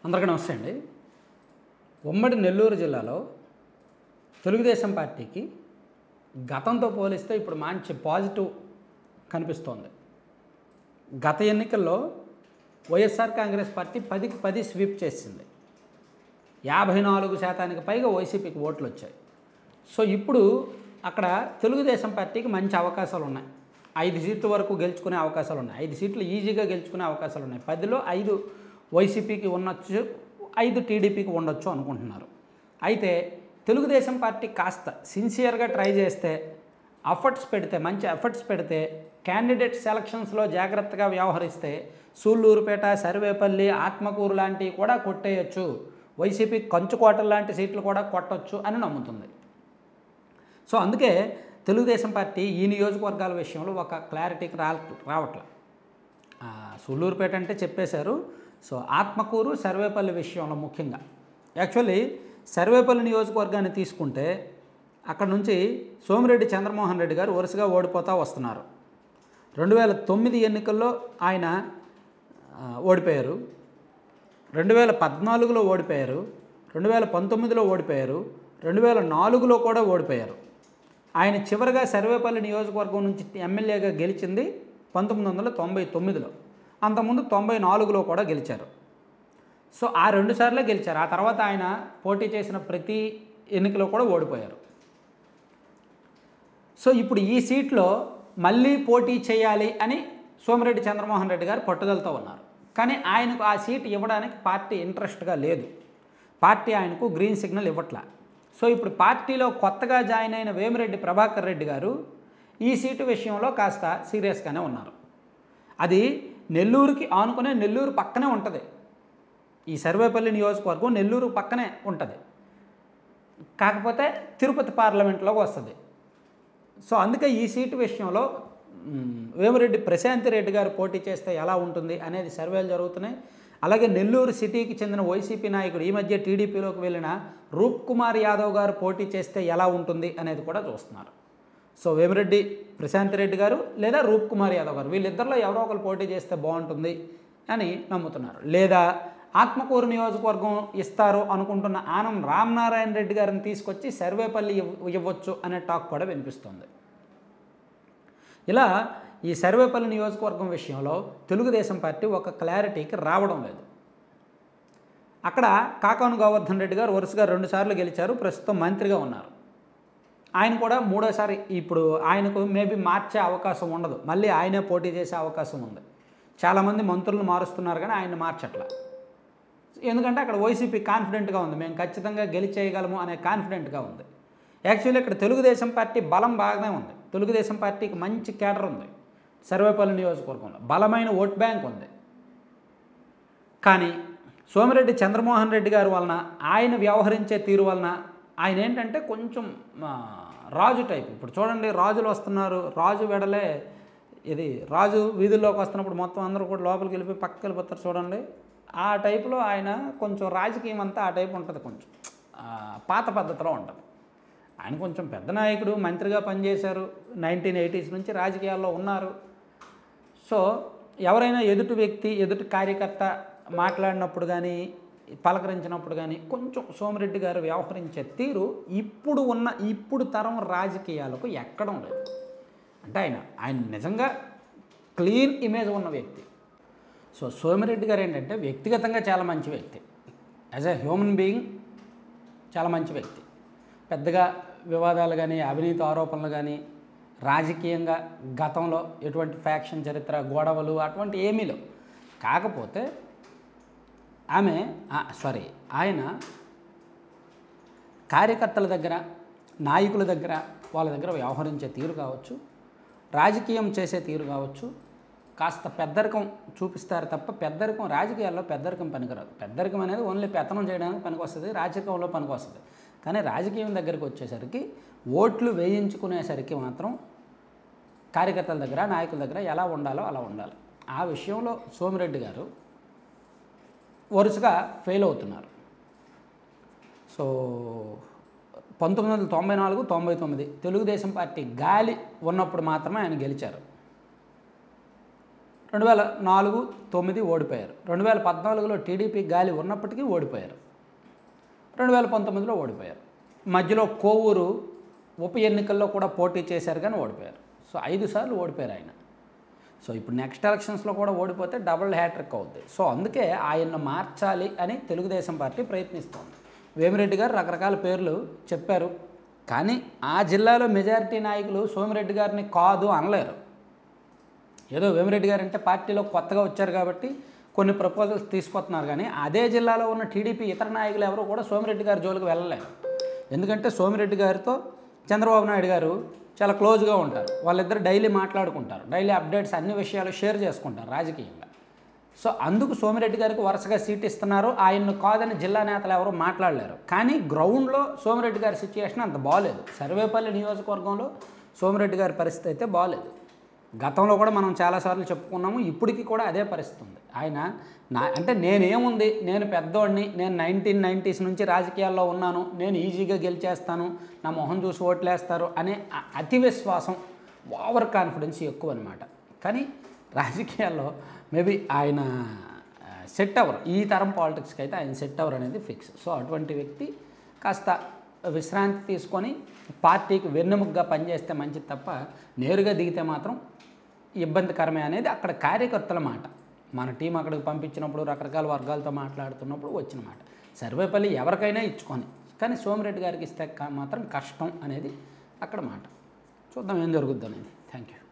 అందరికీ నమస్తే అండి. ఉమ్మడి నెల్లూరు జిల్లాలో తెలుగుదేశం పార్టీకి గతంతో పోలిస్తే ఇప్పుడు మంచి పాజిటివ్ కనిపిస్తోంది. గత ఎన్నికల్లో వైఎస్ఆర్ కాంగ్రెస్ పార్టీ 10కి 10 స్వీప్ చేసింది. 54% పైగా వైసీపీకి ఓట్లు వచ్చాయి. సో ఇప్పుడు అక్కడ తెలుగుదేశం పార్టీకి మంచి అవకాశాలు ఉన్నాయి. 5 సీట్ల వరకు గెలుచుకునే అవకాశాలు ఉన్నాయి. 5 సీట్లు ఈజీగా గెలుచుకునే అవకాశాలు ఉన్నాయి. 10లో 5 వైసీపీకి ఉండొచ్చు, 5 టీడీపీకి ఉండొచ్చు అనుకుంటున్నారు. అయితే తెలుగుదేశం పార్టీ కాస్త సిన్సియర్గా ట్రై చేస్తే, మంచి ఎఫర్ట్స్ పెడితే, క్యాండిడేట్ సెలక్షన్స్లో జాగ్రత్తగా వ్యవహరిస్తే సూళ్ళూరుపేట, సర్వేపల్లి, ఆత్మకూరు లాంటివి కూడా కొట్టేయచ్చు, వైసీపీ కంచుకోటలు లాంటి సీట్లు కూడా కొట్టొచ్చు అని నమ్ముతుంది. సో అందుకే తెలుగుదేశం పార్టీ ఈ నియోజకవర్గాల విషయంలో ఒక క్లారిటీకి రావట్లే. సూళ్ళూరుపేట అంటే చెప్పేశారు. సో ఆత్మకూరు, సర్వేపల్లి విషయంలో ముఖ్యంగా యాక్చువల్లీ సర్వేపల్లి నియోజకవర్గాన్ని తీసుకుంటే అక్కడ నుంచి సోమిరెడ్డి చంద్రమోహన్ రెడ్డి గారు వరుసగా ఓడిపోతూ వస్తున్నారు. 2009 ఎన్నికల్లో ఆయన ఓడిపోయారు, 2014లో ఓడిపోయారు, 2019లో ఓడిపోయారు, 2004లో కూడా ఓడిపోయారు. ఆయన చివరిగా సర్వేపల్లి నియోజకవర్గం నుంచి ఎమ్మెల్యేగా గెలిచింది 1999లో, అంతకుముందు 94లో కూడా గెలిచారు. సో ఆ 2 సార్లే గెలిచారు. ఆ తర్వాత ఆయన పోటీ చేసిన ప్రతి ఎన్నికలో కూడా ఓడిపోయారు. సో ఇప్పుడు ఈ సీట్లో మళ్ళీ పోటీ చేయాలి అని సోమిరెడ్డి చంద్రమోహన్ రెడ్డి గారు పట్టుదలతో ఉన్నారు. కానీ ఆయనకు ఆ సీట్ ఇవ్వడానికి పార్టీ ఇంట్రెస్ట్గా లేదు. పార్టీ ఆయనకు గ్రీన్ సిగ్నల్ ఇవ్వట్లా. సో ఇప్పుడు పార్టీలో కొత్తగా జాయిన్ అయిన వేమిరెడ్డి ప్రభాకర్ రెడ్డి గారు ఈ సీటు విషయంలో కాస్త సీరియస్గానే ఉన్నారు. అది నెల్లూరుకి ఆనుకునే, నెల్లూరు పక్కనే ఉంటుంది. ఈ సర్వేపల్లి నియోజకవర్గం నెల్లూరు పక్కనే ఉంటుంది, కాకపోతే తిరుపతి పార్లమెంట్లోకి వస్తుంది. సో అందుకే ఈ సీటు విషయంలో వేమిరెడ్డి ప్రశాంతి రెడ్డి గారు పోటీ చేస్తే ఎలా ఉంటుంది అనేది సర్వేలు జరుగుతున్నాయి. అలాగే నెల్లూరు సిటీకి చెందిన వైసీపీ నాయకుడు, ఈ మధ్య టీడీపీలోకి వెళ్ళిన రూప్ కుమార్ యాదవ్ గారు పోటీ చేస్తే ఎలా ఉంటుంది అనేది కూడా చూస్తున్నారు. సో వేమిరెడ్డి ప్రశాంతి రెడ్డి గారు లేదా రూప్ కుమార్ యాదవ్ గారు, వీళ్ళిద్దరిలో ఎవరో ఒకరు పోటీ చేస్తే బాగుంటుంది అని నమ్ముతున్నారు. లేదా ఆత్మకూరు నియోజకవర్గం ఇస్తారు అనుకుంటున్న ఆనం రామనారాయణ రెడ్డి గారిని తీసుకొచ్చి సర్వేపల్లి ఇవ్వచ్చు అనే టాక్ కూడా వినిపిస్తుంది. ఇలా ఈ సర్వేపల్లి నియోజకవర్గం విషయంలో తెలుగుదేశం పార్టీ ఒక క్లారిటీకి రావడం లేదు. అక్కడ కాకాను గోవర్ధన్ రెడ్డి గారు వరుసగా 2 సార్లు గెలిచారు, ప్రస్తుతం మంత్రిగా ఉన్నారు. ఆయన కూడా 3వసారి ఇప్పుడు ఆయనకు మేబీ మార్చే అవకాశం ఉండదు, మళ్ళీ ఆయనే పోటీ చేసే అవకాశం ఉంది. చాలామంది మంత్రులను మారుస్తున్నారు కానీ ఆయన మార్చట్లా. ఎందుకంటే అక్కడ వైసీపీ కాన్ఫిడెంట్గా ఉంది, మేము ఖచ్చితంగా గెలిచేయగలము అనే కాన్ఫిడెంట్గా ఉంది. యాక్చువల్లీ ఇక్కడ తెలుగుదేశం పార్టీ బలం బాగానే ఉంది. తెలుగుదేశం పార్టీకి మంచి కేడర్ ఉంది. సర్వేపల్లి నియోజకవర్గంలో బలమైన ఓట్ బ్యాంక్ ఉంది. కానీ సోమిరెడ్డి చంద్రమోహన్ రెడ్డి గారి వలన, ఆయన వ్యవహరించే తీరు వలన ఆయన ఏంటంటే కొంచెం రాజు టైప్. ఇప్పుడు చూడండి, రాజులు వస్తున్నారు, రాజు వెడలే ఇది, రాజు వీధుల్లోకి వస్తున్నప్పుడు మొత్తం అందరూ కూడా లోపలికి వెళ్ళిపోయి పక్కకి వెళ్ళిపోతారు చూడండి. ఆ టైపులో ఆయన కొంచెం రాజకీయం అంతా ఆ టైపు ఉంటుంది, కొంచెం పాత పద్ధతిలో ఉంటుంది. ఆయన కొంచెం పెద్ద నాయకుడు, మంత్రిగా పనిచేశారు, 1980s నుంచి రాజకీయాల్లో ఉన్నారు. సో ఎవరైనా ఎదుటి వ్యక్తి, ఎదుటి కార్యకర్త మాట్లాడినప్పుడు కానీ, పలకరించినప్పుడు కానీ కొంచెం సోమిరెడ్డి గారు వ్యవహరించే తీరు ఇప్పుడు తరం రాజకీయాలకు ఎక్కడం లేదు. అంటే ఆయన నిజంగా క్లీన్ ఇమేజ్ ఉన్న వ్యక్తి. సో సోమిరెడ్డి గారు ఏంటంటే వ్యక్తిగతంగా చాలా మంచి వ్యక్తి, యాజ్ ఎ హ్యూమన్ బీయింగ్ చాలా మంచి వ్యక్తి. పెద్దగా వివాదాలు కానీ, అవినీతి ఆరోపణలు కానీ, రాజకీయంగా గతంలో ఎటువంటి ఫ్యాక్షన్ చరిత్ర, గొడవలు అటువంటి ఏమీ లేవు. కాకపోతే ఆయన కార్యకర్తల దగ్గర, నాయకుల దగ్గర, వాళ్ళ దగ్గర వ్యవహరించే తీరు కావచ్చు, రాజకీయం చేసే తీరు కావచ్చు, కాస్త పెద్దరికం చూపిస్తారు తప్ప పెద్దరికం, రాజకీయాల్లో పెద్దరికం పనికిరాదు. పెద్దరికం అనేది ఓన్లీ పెత్తనం చేయడానికి పనికొస్తుంది, రాజకీయంలో పనికొస్తుంది. కానీ రాజకీయం దగ్గరికి వచ్చేసరికి, ఓట్లు వేయించుకునేసరికి మాత్రం కార్యకర్తల దగ్గర, నాయకుల దగ్గర ఎలా ఉండాలో అలా ఉండాలి. ఆ విషయంలో సోమిరెడ్డి గారు వరుసగా ఫెయిల్ అవుతున్నారు. సో 1994, 99 తెలుగుదేశం పార్టీ గాలి ఉన్నప్పుడు మాత్రమే ఆయన గెలిచారు. 2004, 9 ఓడిపోయారు. 2014లో టీడీపీ గాలి ఉన్నప్పటికీ ఓడిపోయారు. 2019లో ఓడిపోయారు. మధ్యలో కోవూరు ఉప ఎన్నికల్లో కూడా పోటీ చేశారు కానీ ఓడిపోయారు. సో 5 సార్లు ఓడిపోయారు ఆయన. సో ఇప్పుడు నెక్స్ట్ ఎలక్షన్స్లో కూడా ఓడిపోతే డబుల్ హ్యాట్రిక్ అవుద్ది. సో అందుకే ఆయన్ను మార్చాలి అని తెలుగుదేశం పార్టీ ప్రయత్నిస్తోంది. వేమిరెడ్డి గారు రకరకాల పేర్లు చెప్పారు, కానీ ఆ జిల్లాలో మెజారిటీ నాయకులు సోమిరెడ్డి గారిని కాదు అనలేరు. ఏదో వేమిరెడ్డి గారు అంటే పార్టీలో కొత్తగా వచ్చారు కాబట్టి కొన్ని ప్రపోజల్స్ తీసుకొస్తున్నారు, కానీ అదే జిల్లాలో ఉన్న టీడీపీ ఇతర నాయకులు ఎవరు కూడా సోమిరెడ్డి గారి జోలికి వెళ్ళలేరు. ఎందుకంటే సోమిరెడ్డి గారితో చంద్రబాబు నాయుడు గారు చాలా క్లోజ్గా ఉంటారు. వాళ్ళిద్దరు డైలీ మాట్లాడుకుంటారు, డైలీ అప్డేట్స్ అన్ని విషయాలు షేర్ చేసుకుంటారు రాజకీయంగా. సో అందుకు సోమిరెడ్డి గారికి వరుసగా సీట్ ఇస్తున్నారు. ఆయన్ను కాదని జిల్లా నేతలు ఎవరు మాట్లాడలేరు. కానీ గ్రౌండ్లో సోమిరెడ్డి గారి సిచ్యుయేషన్ అంత బాగలేదు. సర్వేపల్లి నియోజకవర్గంలో సోమిరెడ్డి గారి పరిస్థితి అయితే బాగలేదు. గతంలో కూడా మనం చాలాసార్లు చెప్పుకున్నాము, ఇప్పటికీ కూడా అదే పరిస్థితి ఉంది. ఆయన అంటే నేనేముంది, నేను పెద్దోడిని, నేను 1990s నుంచి రాజకీయాల్లో ఉన్నాను, నేను ఈజీగా గెలిచేస్తాను, నా మొహం చూసి ఓట్లేస్తారు అనే అతి విశ్వాసం, ఓవర్ కాన్ఫిడెన్స్ ఎక్కువ అనమాట. కానీ రాజకీయాల్లో మేబీ ఆయన సెట్ అవ్వరు. ఈ తరం పాలిటిక్స్కి అయితే ఆయన సెట్ అవ్వరు అనేది ఫిక్స్. సో అటువంటి వ్యక్తి కాస్త విశ్రాంతి తీసుకొని పార్టీకి వెన్నెముగ్గా పనిచేస్తే మంచిది తప్ప నేరుగా దిగితే మాత్రం ఇబ్బందికరమే అనేది అక్కడ కార్యకర్తల మాట. మన టీం అక్కడికి పంపించినప్పుడు రకరకాల వర్గాలతో మాట్లాడుతున్నప్పుడు వచ్చిన మాట. సర్వేపల్లి ఎవరికైనా ఇచ్చుకొని, కానీ సోమిరెడ్డి గారికి ఇస్తే మాత్రం కష్టం అనేది అక్కడ మాట. చూద్దాం ఏం జరుగుద్ది అనేది. Thank you.